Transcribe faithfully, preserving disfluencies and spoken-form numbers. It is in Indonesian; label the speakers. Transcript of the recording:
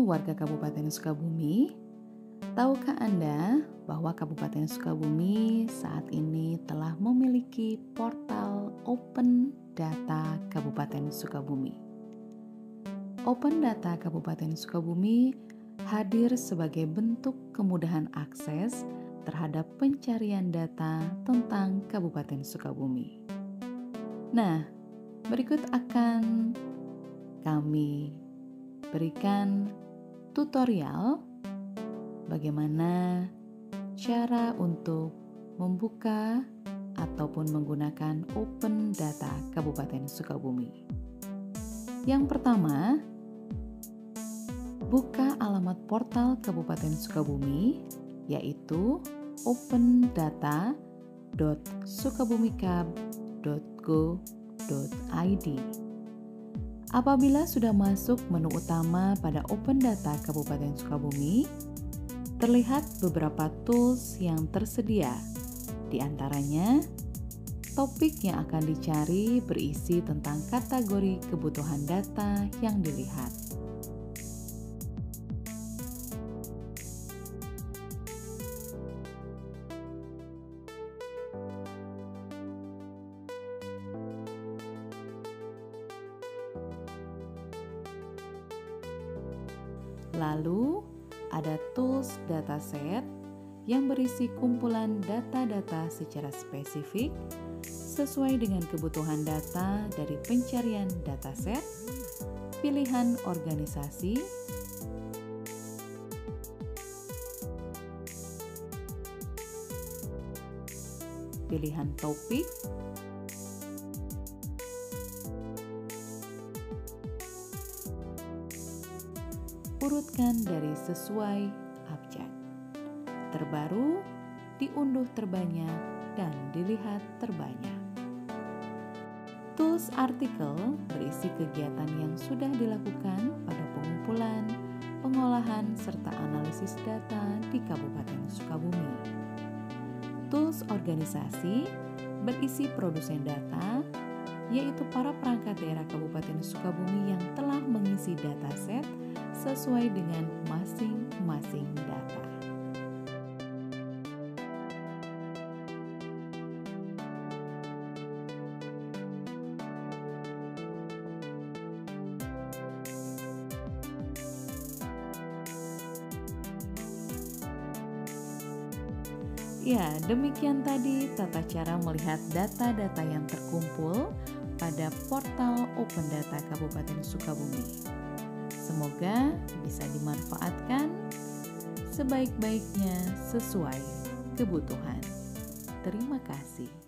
Speaker 1: warga Kabupaten Sukabumi, tahukah Anda bahwa Kabupaten Sukabumi saat ini telah memiliki portal Open Data Kabupaten Sukabumi? Open Data Kabupaten Sukabumi hadir sebagai bentuk kemudahan akses terhadap pencarian data tentang Kabupaten Sukabumi. Nah, berikut akan kami berikan tutorial bagaimana cara untuk membuka ataupun menggunakan Open Data Kabupaten Sukabumi. Yang pertama, buka alamat portal Kabupaten Sukabumi, yaitu open data dot sukabumikab dot go dot i d. Apabila sudah masuk menu utama pada Open Data Kabupaten Sukabumi, terlihat beberapa tools yang tersedia. Di antaranya, topik yang akan dicari berisi tentang kategori kebutuhan data yang dilihat. Lalu, ada tools dataset yang berisi kumpulan data-data secara spesifik sesuai dengan kebutuhan data dari pencarian dataset, pilihan organisasi, pilihan topik, urutkan dari sesuai abjad. Terbaru, diunduh terbanyak, dan dilihat terbanyak. Tools artikel berisi kegiatan yang sudah dilakukan pada pengumpulan, pengolahan, serta analisis data di Kabupaten Sukabumi. Tools organisasi berisi produsen data, yaitu para perangkat daerah Kabupaten Sukabumi yang telah mengisi dataset sesuai dengan masing-masing data. Ya, demikian tadi tata cara melihat data-data yang terkumpul pada portal Open Data Kabupaten Sukabumi. Semoga bisa dimanfaatkan sebaik-baiknya sesuai kebutuhan. Terima kasih.